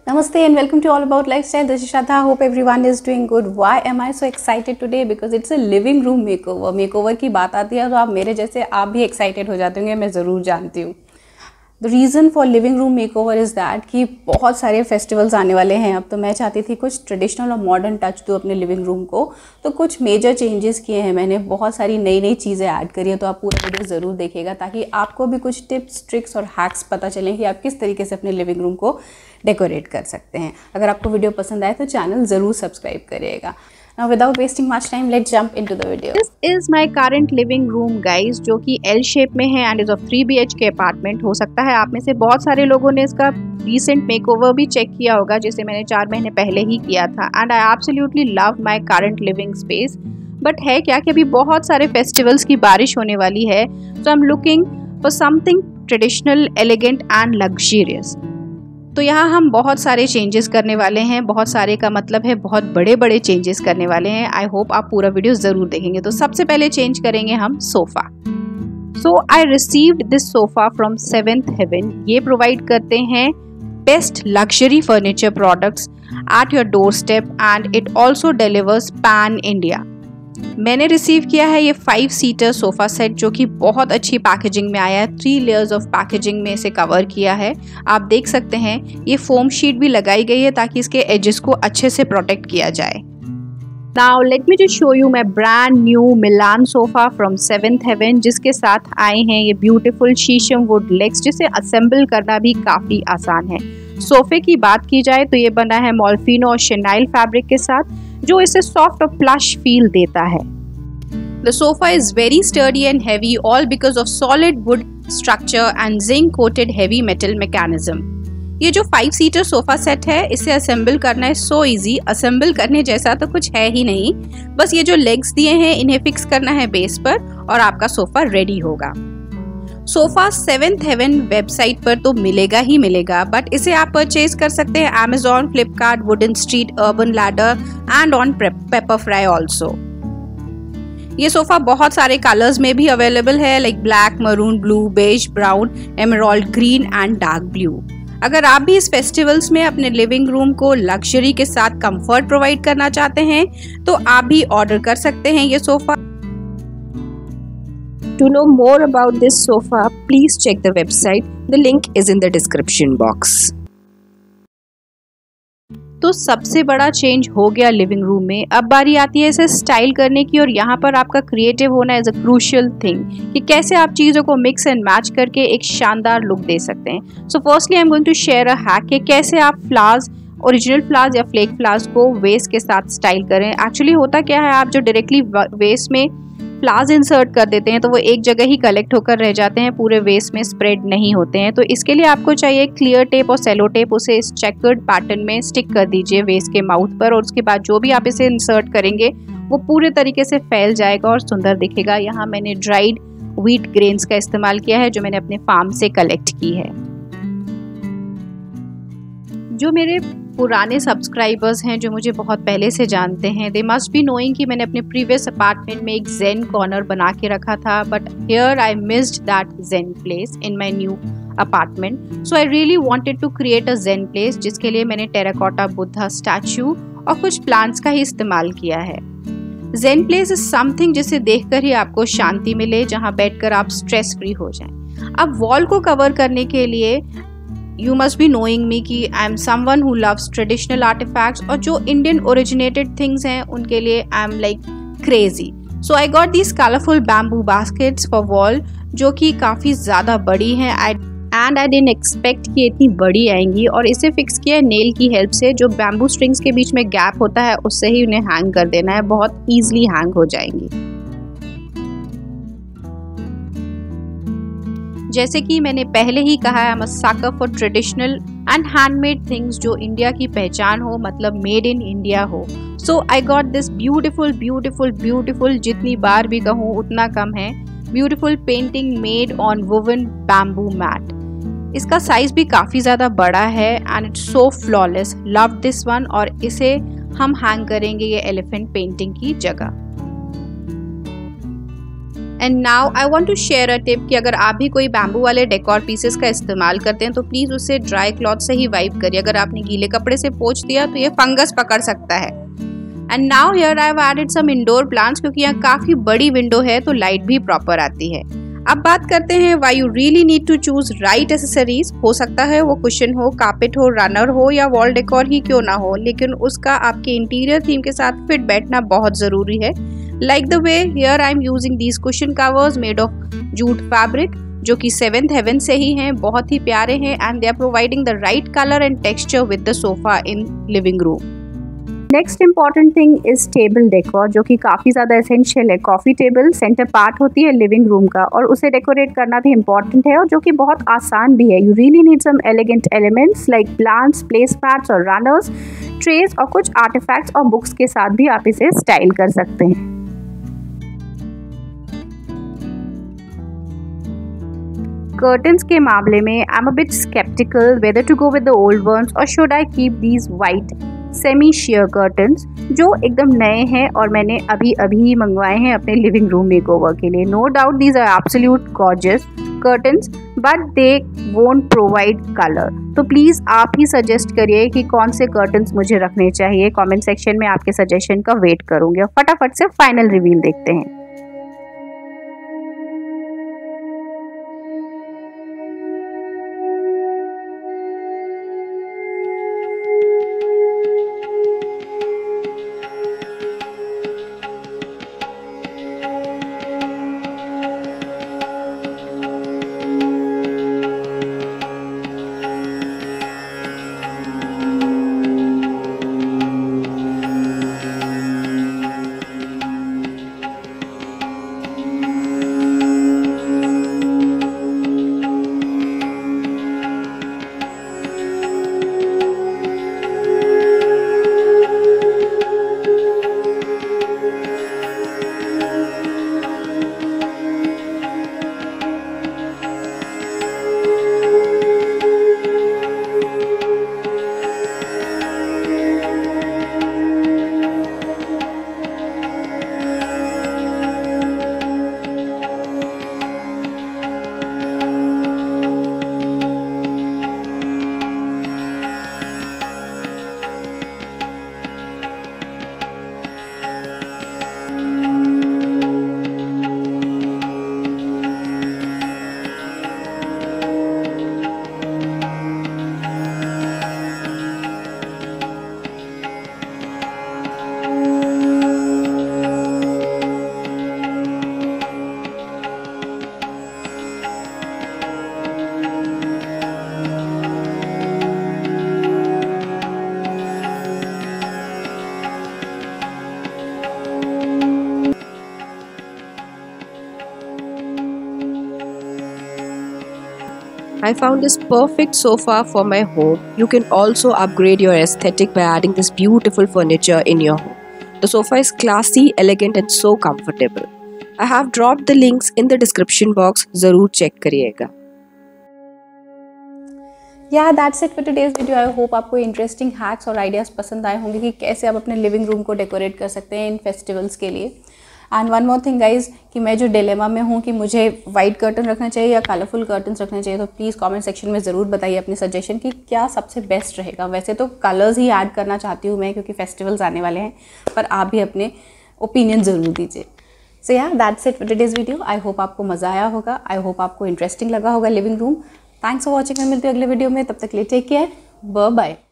Namaste and welcome to All About Lifestyle. This is Shraddha. Hope everyone is doing good. Why am I so excited today? Because it's a living room makeover. Makeover की बात आती है तो आप मेरे जैसे आप भी excited हो जाते होंगे, मैं ज़रूर जानती हूँ. The reason for living room makeover is that कि बहुत सारे festivals आने वाले हैं अब, तो मैं चाहती थी कुछ ट्रेडिशनल और मॉडर्न टच दूँ अपने लिविंग रूम को. तो कुछ मेजर चेंजेस किए हैं मैंने, बहुत सारी नई नई चीज़ें ऐड करी है. तो आप पूरा वीडियो ज़रूर देखिएगा ताकि आपको भी कुछ टिप्स ट्रिक्स और हैक्स पता चलें कि आप किस तरीके से अपने लिविंग रूम को डेकोरेट कर सकते हैं. अगर आपको वीडियो पसंद आए तो चैनल ज़रूर सब्सक्राइब करिएगा. Now without wasting much time, let's jump into the video. This is my current living room guys, जो कि L shape में है and is of 3 BHK apartment. हो सकता है आप में से बहुत सारे लोगों ने इसका recent makeover भी चेक किया होगा, जिसे मैंने 4 महीने पहले ही किया था. And I absolutely love my current living space. But है क्या कि अभी बहुत सारे festivals की बारिश होने वाली है, so I'm looking for something traditional, elegant and luxurious. तो यहाँ हम बहुत सारे चेंजेस करने वाले हैं. बहुत सारे का मतलब है बहुत बड़े बड़े चेंजेस करने वाले हैं. आई होप आप पूरा वीडियो ज़रूर देखेंगे. तो सबसे पहले चेंज करेंगे हम sofa. So I received this sofa from 7th Heaven. ये प्रोवाइड करते हैं best luxury furniture products at your door step and it also delivers pan India. मैंने रिसीव किया है ये 5-सीटर सोफ़ा सेट, जो कि बहुत अच्छी पैकेजिंग में आया है. 3 लेयर्स ऑफ पैकेजिंग में इसे कवर किया है. आप देख सकते हैं ये फोम शीट भी लगाई गई है ताकि इसके एजेस को अच्छे से प्रोटेक्ट किया जाए. Now let me just show you my brand new Milan sofa from 7th Heaven, जिसके साथ आए हैं ये ब्यूटीफुल शीशम वुड लेग्स, जिसे असेंबल करना भी काफ़ी आसान है. सोफ़े की बात की जाए तो ये बना है मॉल्फिनो और शेनाइल फैब्रिक के साथ, जो इसे सॉफ्ट और प्लश फील देता है. The sofa is very sturdy and heavy, all because of solid wood structure and zinc coated heavy metal mechanism. ये जो 5-सीटर सोफा सेट है, इसे असेंबल करना है सो इजी. असेंबल करने जैसा तो कुछ है ही नहीं, बस ये जो लेग्स दिए हैं इन्हें फिक्स करना है बेस पर और आपका सोफा रेडी होगा. सोफा 7th Heaven वेबसाइट पर तो मिलेगा ही मिलेगा, बट इसे आप परचेज कर सकते हैं Amazon, Flipkart, Wooden Street, Urban Ladder and on Pepperfry also. ये सोफा बहुत सारे कलर्स में भी अवेलेबल है, like black, maroon, blue, beige, brown, emerald green and dark blue. अगर आप भी इस फेस्टिवल्स में अपने लिविंग रूम को लग्जरी के साथ कंफर्ट प्रोवाइड करना चाहते हैं तो आप भी ऑर्डर कर सकते हैं ये sofa. To know more about this sofa, please check the website. The link is in the description box. तो सबसे बड़ा चेंज हो गया लिविंग रूम में. अब बारी आती है इसे स्टाइल करने की, और यहाँ पर आपका क्रिएटिव होना इज अ क्रूशियल थिंग कि कैसे आप चीज़ों को मिक्स एंड मैच करके एक शानदार लुक दे सकते हैं. So firstly I am going to share a hack कि कैसे आप फ्लावर्स, ओरिजिनल फ्लावर्स या फ्लेक फ्लावर्स को वेस्ट के साथ स्टाइल करें. एक्चुअली होता क्या है, आप जो डायरेक्टली वेस्ट में फ्लावर्स इंसर्ट कर देते हैं तो वो एक जगह ही कलेक्ट होकर रह जाते हैं, पूरे वेस्ट में स्प्रेड नहीं होते हैं. तो इसके लिए आपको चाहिए क्लियर टेप और सेलो टेप. उसे इस चेकर्ड पैटर्न में स्टिक कर दीजिए वेस्ट के माउथ पर, और उसके बाद जो भी आप इसे इंसर्ट करेंगे वो पूरे तरीके से फैल जाएगा और सुंदर दिखेगा. यहाँ मैंने ड्राइड व्हीट ग्रेन्स का इस्तेमाल किया है, जो मैंने अपने फार्म से कलेक्ट की है. जो मेरे पुराने सब्सक्राइबर्स हैं, जो मुझे बहुत पहले से जानते हैं, दे मस्ट बी नोइंग कि मैंने अपने प्रीवियस अपार्टमेंट में एक जेन कॉर्नर बना के रखा था, but here I missed that zen place in my new apartment. So I really wanted to create a zen place, जिसके लिए मैंने टेराकोटा बुद्धा स्टैचू और कुछ प्लांट्स का ही इस्तेमाल किया है. जेन प्लेस इज समथिंग जिसे देखकर ही आपको शांति मिले, जहाँ बैठकर आप स्ट्रेस फ्री हो जाएं. अब वॉल को कवर करने के लिए You must be knowing me कि I am someone who loves traditional artifacts, और जो Indian originated things हैं उनके लिए I am like crazy. So I got these colorful bamboo baskets for wall, जो कि काफ़ी ज़्यादा बड़ी हैं and I didn't expect कि इतनी बड़ी आएंगी. और इसे फिक्स किया नेल की हेल्प से. जो बैम्बू स्ट्रिंग्स के बीच में गैप होता है उससे ही उन्हें हैंग कर देना है, बहुत ईजिली हैंग हो जाएंगी. जैसे कि मैंने पहले ही कहा है, I am a sucker for traditional and handmade things, जो इंडिया की पहचान हो, मतलब मेड इन इंडिया हो. So I got this beautiful beautiful beautiful, जितनी बार भी कहूँ उतना कम है, beautiful painting made on woven bamboo mat. इसका साइज भी काफ़ी ज़्यादा बड़ा है and it's so flawless. Love this one. और इसे हम हैंग करेंगे ये एलिफेंट पेंटिंग की जगह. And now I want to share a tip कि अगर आप भी कोई बैम्बू वाले डेकोर पीसेस का इस्तेमाल करते हैं तो प्लीज़ उसे ड्राई क्लॉथ से ही वाइप करिए। अगर आपने गीले कपड़े से पोंछ दिया तो ये फंगस पकड़ सकता है। And now here I have added some indoor plants, क्योंकि यहाँ काफ़ी बड़ी विंडो है तो लाइट भी प्रॉपर आती है। अब बात करते हैं why you really need to choose right accessories. हो सकता है वो कुशन हो, कार्पेट हो, रनर हो या वॉल डेकोर ही क्यों ना हो, लेकिन उसका आपके इंटीरियर थीम के साथ फिट बैठना बहुत ज़रूरी है। Like the way here I am using these cushion covers made of jute fabric, जो कि 7th हेवन से ही हैं, बहुत ही प्यारे हैं and they are providing the right colour and texture with the sofa in living room. Next important thing is table decor, जो कि काफ़ी ज़्यादा एसेंशियल है। कॉफ़ी टेबल सेंटर पार्ट होती है लिविंग रूम का और उसे डेकोरेट करना भी इम्पॉर्टेंट है और जो कि बहुत आसान भी है। You really need some elegant elements like plants, place mats और रनर्स, ट्रेस और कुछ आर्टिफैक्ट्स और बुक्स के साथ भी आप इसे स्टाइल कर सकते हैं। कर्टन्स के मामले में I am a bit sceptical whether to go with the old ones और should I keep these white semi sheer curtains, जो एकदम नए हैं और मैंने अभी ही मंगवाए हैं अपने लिविंग रूम मेकओवर के लिए। No doubt these are absolute gorgeous curtains but they won't provide colour. तो प्लीज़ आप ही सजेस्ट करिए कि कौन से कर्टन्स मुझे रखने चाहिए। कमेंट सेक्शन में आपके सजेशन का वेट करूँगी और फटाफट से फाइनल रिवील देखते हैं। I found this perfect sofa for my home. You can also upgrade your aesthetic by adding this beautiful furniture in your home. The sofa is classy, elegant and so comfortable. I have dropped the links in the description box. ज़रूर check करिएगा। Yeah, that's it for today's video. I hope आपको interesting hacks और ideas पसंद आए होंगे कि कैसे आप अपने लिविंग रूम को डेकोरेट कर सकते हैं इन फेस्टिवल्स के लिए। And one more thing guys, कि मैं जो डिलेमा में हूँ कि मुझे वाइट कर्टन रखना चाहिए या कलरफुल कर्टन्स रखने चाहिए, तो प्लीज़ कमेंट सेक्शन में ज़रूर बताइए अपनी सजेशन कि क्या सबसे बेस्ट रहेगा। वैसे तो कलर्स ही ऐड करना चाहती हूँ मैं, क्योंकि फेस्टिवल्स आने वाले हैं, पर आप भी अपने ओपिनियन ज़रूर दीजिए। So yeah that's it for today's video. I hope आपको मज़ा आया होगा, आई होप आपको इंटरेस्टिंग लगा होगा living room. Thanks for watching. मैं मिलती हूँ अगले वीडियो में, तब तक के लिए टेक केयर, बाय बाय।